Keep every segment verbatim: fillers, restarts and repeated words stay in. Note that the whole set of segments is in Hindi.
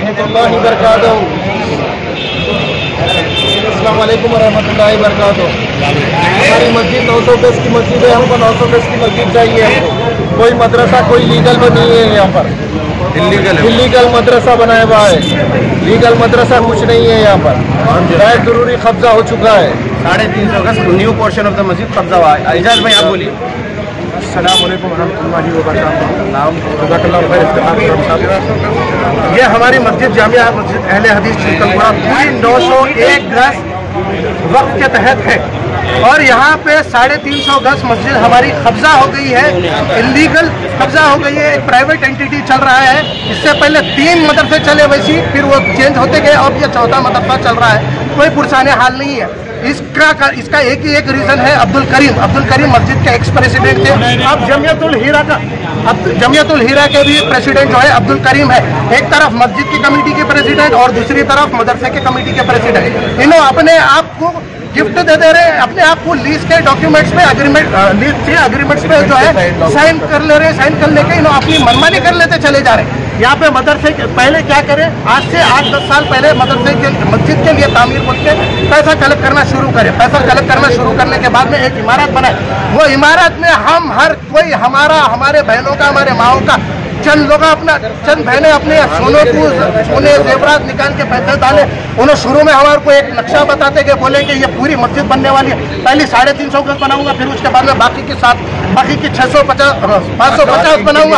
रहमतुल्लाहि बरकातहू। अस्सलाम वालेकुम रहमतुल्लाहि बरकातहू। हमारी मस्जिद नौ सौ गज की मस्जिद है, हमको नौ सौ गज की मस्जिद चाहिए। कोई मदरसा कोई लीगल में नहीं है यहाँ पर, इलीगल इलीगल मदरसा बनाया हुआ है, लीगल मदरसा कुछ नहीं है यहाँ पर। गैर जरूरी कब्जा हो चुका है। साढ़े तीन सौ गज न्यू पोर्शन ऑफ द मस्जिद कब्जा हुआ है। एजाज भाई आप बोलिए। अस्सलाम वालेकुम रहमतुल्लाहि वबरकातुहू। ये हमारी मस्जिद जामिया मस्जिद अहले हदीस चिल्कलपुरा पूरी नौ सौ एक गज वक्त के तहत है और यहाँ पे साढ़े तीन सौ गज मस्जिद हमारी कब्जा हो गई है, इलीगल कब्जा हो गई है। एक प्राइवेट एंटिटी चल रहा है। इससे पहले तीन मदरसे चले वैसी, फिर वो चेंज होते गए और ये चौथा मदरसा चल रहा है। कोई पुरसाने हाल नहीं है। इसका इसका एक ही एक रीजन है, अब्दुल करीम अब्दुल करीम मस्जिद के एक्स प्रेसिडेंट थे। अब जमियतुल हीरा का अब जमियतुल हीरा के भी प्रेसिडेंट जो है अब्दुल करीम है। एक तरफ मस्जिद की कमेटी के प्रेसिडेंट और दूसरी तरफ मदरसे के कमेटी के प्रेसिडेंट। इन्हों अपने आप को गिफ्ट दे दे रहे, अपने आप को लीज के डॉक्यूमेंट्स पे अग्रीमेंट लीज के अग्रीमेंट्स पे जो है साइन कर ले रहे, साइन कर लेके इन्हों अपनी मनमानी कर लेते चले जा रहे हैं। यहाँ पे मदरसे के पहले क्या करें, आज से आठ दस साल पहले मदरसे के मस्जिद के लिए तामीर बोल के पैसा कलेक्ट करना शुरू करें। पैसा कलेक्ट करना शुरू करने के बाद में एक इमारत बनाए। वो इमारत में हम हर कोई हमारा हमारे बहनों का हमारे माओ का चंद लोग अपना चंद बहनें अपने सोने को सोने जेवरात निकाल के पैसे डाले। उन्होंने शुरू में हमारे को एक नक्शा बताते कि बोले कि ये पूरी मस्जिद बनने वाली है, पहले साढ़े तीन सौ गज बनाऊंगा, फिर उसके बाद में बाकी के साथ बाकी की छह सौ पचास पाँच सौ पचास बनाऊंगा,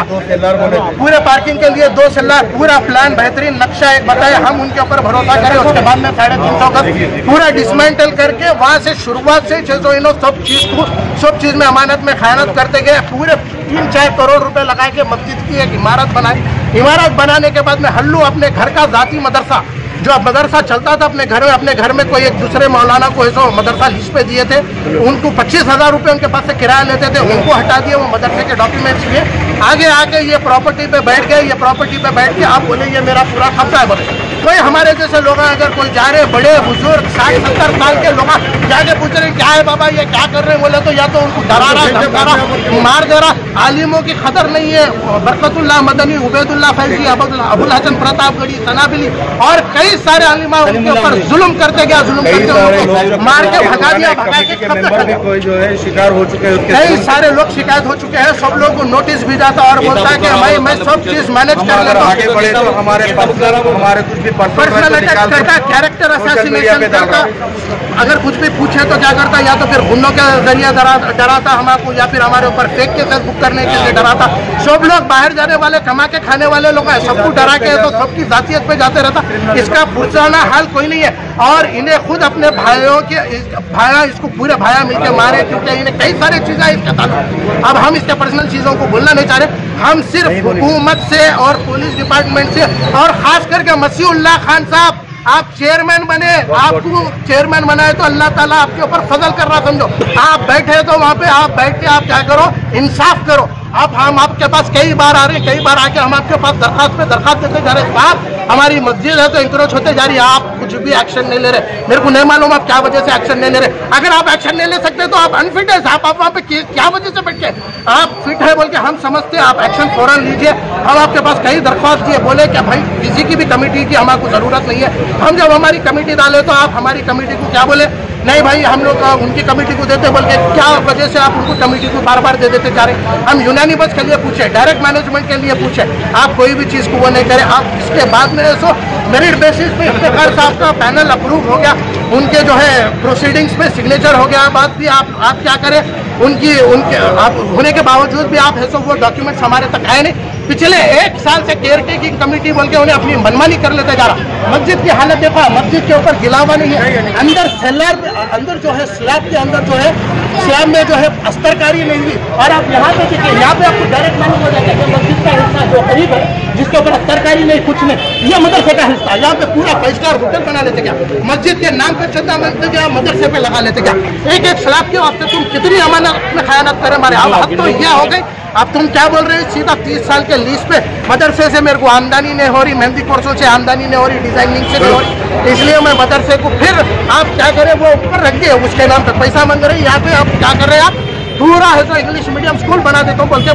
पूरे पार्किंग के लिए दो सेल्लार, पूरा प्लान बेहतरीन नक्शा एक बताए। हम उनके ऊपर भरोसा करें। उसके बाद में साढ़े तीन सौ गज पूरा डिसमेंटल करके वहाँ से शुरुआत से छह सौ इनो सब चीज को सब चीज में अमानत में खयानत करते गए। पूरे तीन चार करोड़ रुपए लगा के मस्जिद की एक इमारत बनाई। इमारत बनाने के बाद में हल्लू अपने घर का जाती मदरसा जो मदरसा चलता था अपने घर में अपने घर में कोई एक दूसरे मौलाना को ऐसा मदरसा लीज पे दिए थे, उनको पच्चीस हजार रुपये उनके पास से किराया लेते थे, उनको हटा दिए। वो मदरसे के डॉक्यूमेंट्स लिए आगे आके ये प्रॉपर्टी पे बैठ गए। ये प्रॉपर्टी पे बैठ के आप बोले ये मेरा पूरा कब्जा है। बोले कोई हमारे जैसे लोग अगर कोई जा रहे बड़े बुजुर्ग साठ सत्तर साल के लोग जाके पूछ रहे क्या है बाबा ये क्या कर रहे हैं, बोले तो या तो उनको डरा रहा धमका रहा मार दे रहा। आलिमों की कदर नहीं है। बरकतुल्लाह मदनी, उबैदुल्लाह फैजी, अबुल हसन प्रतापगढ़ी, सनाबिली और कई सारे आलिमा उनके ऊपर जुल्म करते गया, जुल्म करते मार के भगा दिया, भगा के कोई जो है शिकार हो चुके हैं। कई सारे लोग शिकायत हो चुके हैं। सब लोगों को नोटिस भी जाता और बोलता है कि भाई मैं सब चीज मैनेज कर लेता हूं। आगे बढ़े तो हमारे हमारे कुछ भी पर्सनल अटैक करता, कैरेक्टर असैसिनेशन करता। अगर कुछ भी पूछे तो क्या करता, या तो फिर गुंडों के जरिए डराता हमको, या फिर हमारे ऊपर फेक केसेस बुक करने के लिए डराता। सब लोग बाहर जाने वाले कमा के खाने वाले लोग हैं, सबको डरा के तो सबकी जातियत पे जाते रहता। इसका पुरसाना हाल कोई नहीं है। और इन्हें खुद अपने भाइयों के भाया इसको पूरे भाया मिलकर मारे, क्योंकि इन्हें कई सारी चीजें इसका ताल्लुक। अब हम इसके पर्सनल चीजों को बोलना नहीं चाह रहे। हम सिर्फ हुकूमत से और पुलिस डिपार्टमेंट से और खास करके मसीहुल्लाह खान साहब आप चेयरमैन बने, आपको चेयरमैन बनाए तो अल्लाह ताला आपके ऊपर फजल कर रहा समझो। आप बैठे तो वहाँ पे आप बैठ के आप क्या करो, इंसाफ करो। आप हम आपके पास कई बार आ रहे हैं, कई बार आके हम आपके पास दरखास्त पे दरखास्त देते जा रहे हैं। साहब हमारी मस्जिद है तो इंक्रोच होते जा रही है, आप कुछ भी एक्शन नहीं ले रहे। मेरे को नहीं मालूम आप क्या वजह से एक्शन नहीं ले रहे। अगर आप एक्शन नहीं ले सकते तो आप अनफिट है साहब। आप वहाँ पे क्या वजह से बैठ के आप फिट है बोल के हम समझते हैं, आप एक्शन फौरन लीजिए। हम आपके पास कई दरख्वास्त दिए, बोले कि भाई किसी की भी कमेटी की हमको जरूरत नहीं है। हम जब हमारी कमेटी डाले तो आप हमारी कमेटी को क्या बोले, नहीं भाई हम लोग उनकी कमेटी को देते बोल के क्या वजह से आप उनको कमेटी को बार बार दे देते जा रहे। हम यूनानिमस के लिए पूछे, डायरेक्ट मैनेजमेंट के लिए पूछे, आप कोई भी चीज़ को वो नहीं करें। आप इसके बाद में सो मेरिट बेसिस पे इफ्तिखार साहब का पैनल अप्रूव हो गया, उनके जो है प्रोसीडिंग्स पे सिग्नेचर हो गया। बात भी आप आप क्या करें, उनकी उनके आप होने के बावजूद भी आप है सो वो डॉक्यूमेंट्स हमारे तक आए नहीं। पिछले एक साल से केयर टेकिंग कमेटी बोल के उन्हें अपनी मनमानी कर लेते जा रहा। मस्जिद की हालत देखो, मस्जिद के ऊपर गिलावा नहीं है, अंदर सेलर अंदर जो है स्लैब के अंदर जो है स्लैब में जो है अस्तरकारी नहीं हुई। और आप यहाँ पे देखिए, यहाँ पे आपको डायरेक्ट मालूम हो जाता है कि मस्जिद का हिस्सा जो करीब है जिसके ऊपर अस्तरकारी नहीं कुछ नहीं, ये मदरसे का हिस्सा। यहाँ पे पूरा फाइव स्टार होटल बना लेते क्या, मस्जिद के नाम पे चंदा मांगते क्या, मदरसे पे लगा लेते क्या। एक एक स्लैब के वास्ते तुम कितनी अमानत में खयानत करें हमारे। अब हद तो यह हो गई। अब तुम क्या बोल रहे हो, सीधा तीस साल के लीज पे मदरसे से मेरे को आमदनी नहीं हो रही, मेहंदी कोर्सों से आमदनी नहीं हो रही, डिजाइनिंग से नहीं हो रही, इसलिए मैं मदरसे को फिर आप क्या करें वो ऊपर रख दिए, उसके नाम पे पैसा मांग रहे हैं। यहाँ पे आप क्या कर रहे हैं, आप पूरा है जो इंग्लिश मीडियम स्कूल बना देता हूँ बोल के बोले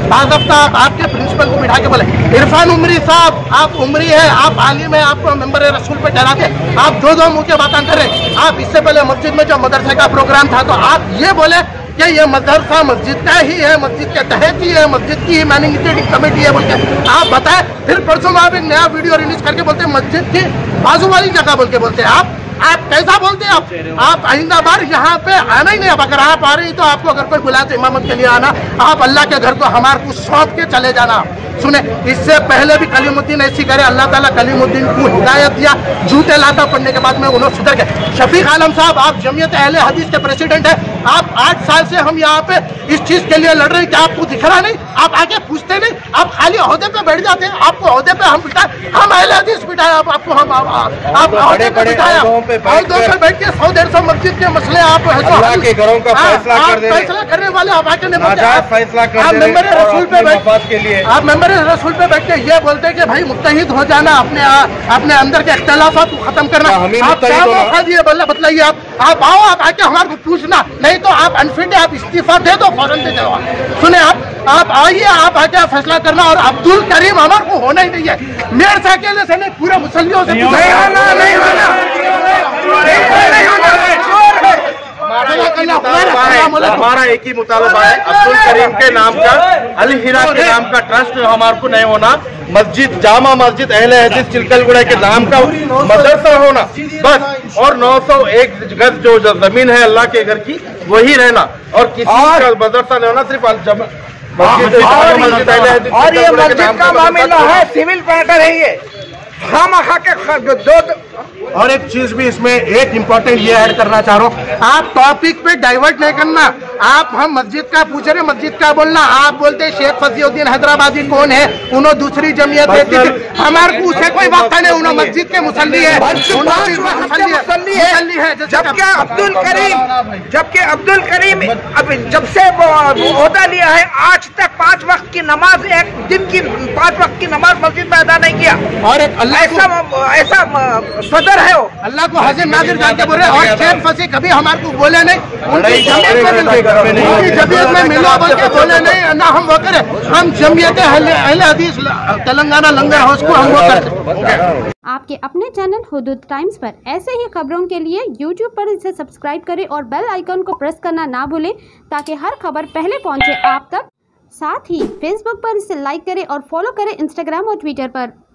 बाज़ाब्ता आप आपके प्रिंसिपल को बिठा के बोले, इरफान उमरी साहब आप उमरी है, आप आलिम है, आपको मेंबर रसूल पे ठहराते, आप दो दो मुँह के बातें कर रहे। आप इससे पहले मस्जिद में जो मदरसे का प्रोग्राम था तो आप ये बोले कि ये मदरसा मस्जिद का ही है, मस्जिद के तहत ही है, मस्जिद की मैनेजिंग कमेटी है बोल के आप बताएं। फिर परसों में आप एक नया वीडियो रिलीज करके बोलते हैं मस्जिद की बाजू वाली जगह बोल के बोलते हैं। आप आप कैसा बोलते हैं? आप आप आइंदा बार यहाँ पे आना ही नहीं। अब अगर आप आ रही तो आपको अगर कोई बुलाए तो इमामत के लिए आना, आप अल्लाह के घर को हमारे को सौंप के चले जाना। सुने, इससे पहले भी कलीमुद्दीन ऐसी करे, अल्लाह ताला कलीमुद्दीन को हिदायत दिया, झूठे लाता पढ़ने के बाद में उन्होंने सुधर गए। शफीक आलम साहब आप जमीयत अहले हदीस के प्रेसिडेंट हैं, आप आठ साल से हम यहाँ पे इस चीज के लिए लड़ रहे हैं कि आपको दिख रहा नहीं, आप आगे पूछते नहीं, आप खाली ओहदे पे बैठ जाते हैं। आपको ओहदे पे हम बिठाए, हम अहले हदीस बिठाए, आप आपको हम आप ओहदे पे बिठाया, पे बैठ के सौ डेढ़ सौ मस्जिद के मसले आप अल्लाह के घरों का फैसला कर दे, फैसला करने वाले आप आके नहीं बोलते, आप फैसला कर आप मेंबर रसूल पे बैठ के लिए आप मेंबर रसूल पे बैठ के ये बोलते हैं कि भाई मुत्तहिद हो जाना, अपने अपने अंदर के इख्तिलाफात को खत्म करना। आप क्या मौका दिए बोला बतलाइए? आप आप आओ, आप आके हमारे को पूछना, नहीं तो आप अनफिट है, आप इस्तीफा दे दो, फौरन दे दो। सुने, आप आप आइए, आप आके फैसला करना। और अब्दुल करीम हमारे को होना ही नहीं है, मेरे से अकेले से नहीं, पूरे मुसल्लियों से हमारा एक ही मुतालबा है, अब्दुल करीम के नाम का, अल हिरा के नाम का ट्रस्ट हमारे को नहीं होना, मस्जिद जामा मस्जिद अहले हदीस चिलकलगुड़ा के नाम का मदरसा होना बस, और नौ सौ एक गज जो जमीन है अल्लाह के घर की वही रहना, और किसी का मदरसा नहीं होना, सिर्फ मस्जिद। और ये मस्जिद का मामला है, सिविल मैटर है ये, हम के दो। और एक चीज भी इसमें एक इम्पोर्टेंट ये ऐड करना चाह रहा हूँ, आप टॉपिक पे डाइवर्ट नहीं करना। आप हम मस्जिद का पूछ रहे, मस्जिद का बोलना, आप बोलते शेख फजीउद्दीन हैदराबादी कौन है, उन्होंने दूसरी जमीयत देती थी, हमारे को उसे कोई वक्त नहीं, उन्होंने मस्जिद के मुसल्ली है, जबकि अब्दुल करीम जबकि अब्दुल करीम अब जब से ओहदा लिया है आज तक पांच वक्त की नमाज, एक दिन की पांच वक्त की नमाज मस्जिद में अदा नहीं किया। और एक अल्लाह ऐसा ऐसा सदर है वो, अल्लाह को हाजिर नाजिर जान के बोले। और शेख फसी कभी हमारे को बोले नहीं, उनकी जमीयत में उनकी जमीयत में मिलो बोल के बोले नहीं ना, हम वो करे, हम जमीयत अहले हदीस तेलंगाना लंगर हाउस को हम वो करते। आपके अपने चैनल हुदूद टाइम्स पर ऐसे ही खबरों के लिए यूट्यूब पर इसे सब्सक्राइब करें और बेल आइकन को प्रेस करना ना भूलें ताकि हर खबर पहले पहुंचे आप तक। साथ ही फेसबुक पर इसे लाइक करें और फॉलो करें इंस्टाग्राम और ट्विटर पर।